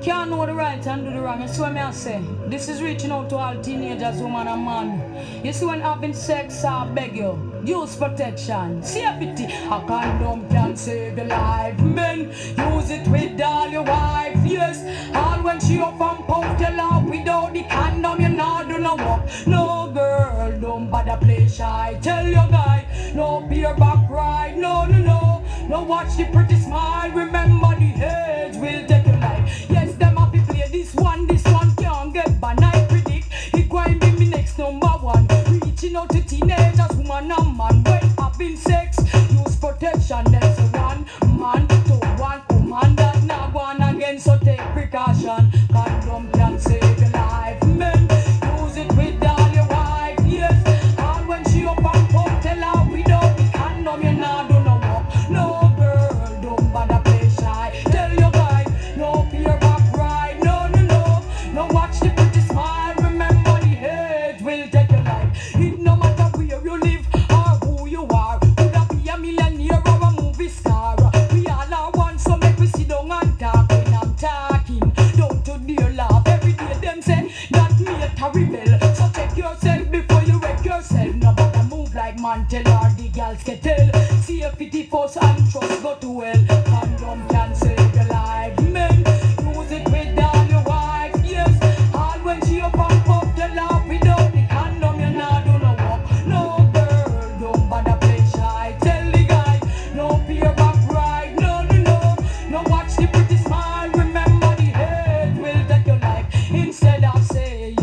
Can't know the right and do the wrong. You see what I say? This is reaching out to all teenagers, woman and man. You see when having sex, I beg you. Use protection, safety. A condom can save your life. Men, use it with all your wife. Yes, all when she up and pump your love. Without the condom, you not do no work. No girl, don't bother play shy. Tell your guy, no beer back ride. No, no, no. No watch the pretty smile. Remember the age will take your life. Yes, them happy play this one can't get banned. I predict it going be me next number one. Reaching out to teenagers, woman and man. When having sex, use protection. There's one man to one woman that not one again, so take precaution. Condom can save your life. Men, use it with all your wife. Yes, all when she up and pump, tell her without the condom you not do no work. No girl, don't bother play shy. Tell your guy, no fear back ride. No, no, no, no watch the pretty smile. Remember the age will take your life. It no matter where you live or who you are. Could that be a millionaire or a movie star? We all are one, so make we sit down and talk. When I'm talking, don't to dear laugh. Every day them say that me a terrible. So check yourself before you wreck yourself. Nobody move like man, tell all the girls can tell. Safety first and trust go to hell. Condom can save your life. Men, use it with all your wife. Yes, all when she up and pop the love. Without the condom you not do no work. No girl, don't bother play shy. Tell the guy, no fear back ride. No, no, no, no watch the pretty smile. Remember the hate will take your life. Instead of saying,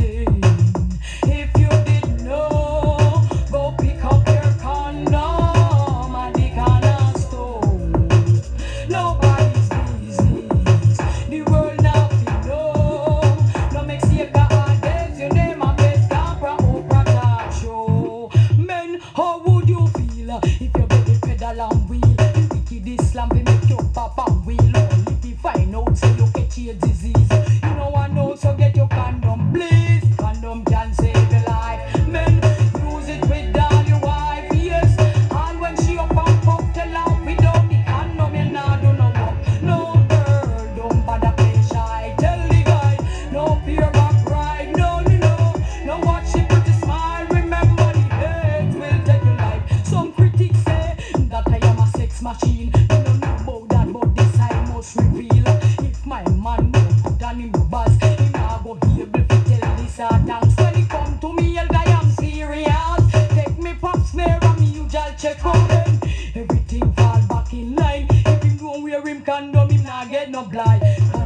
if you didn't know, go pick up your condom at the corner store. Nobody's business. The world nothing know. No make sake of days. Your name a best camera Oprah talk show. Men, how would you feel if your baby pedal and wheel? The wicked Islam will make you pop and wheel. Only if you find out so you catch your disease. You know I know, so get your condom, please. Condom can save your life. Men, use it with all your wife. Yes, and when she up and pop tell her without the condom you not do no work. No girl, don't bother play shy. Tell the guy, no fear back ride. No, no, no, no watch the pretty smile. Remember the hate will take your life. Some critics say that I am a sex machine. You don't know about that, but this I must reveal. If my man don't put on him buzz, he not go be able to tell this thanks. When he come to me, El guy I'm serious. Take me pop snare and me usual check on them. Everything fall back in line. If him don't wear him condom, him not get no blind.